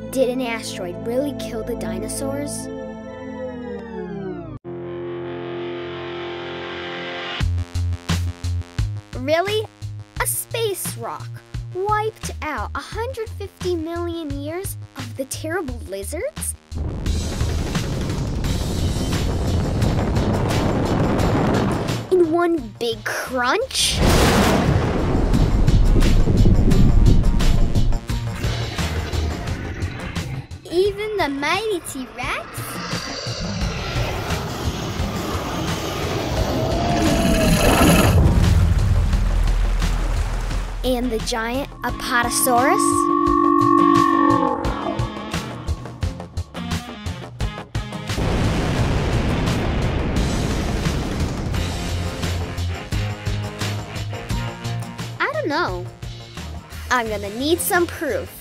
Did an asteroid really kill the dinosaurs? Really? A space rock wiped out 150 million years of the terrible lizards? In one big crunch? Even the mighty T-Rex? And the giant Apatosaurus? I don't know. I'm gonna need some proof.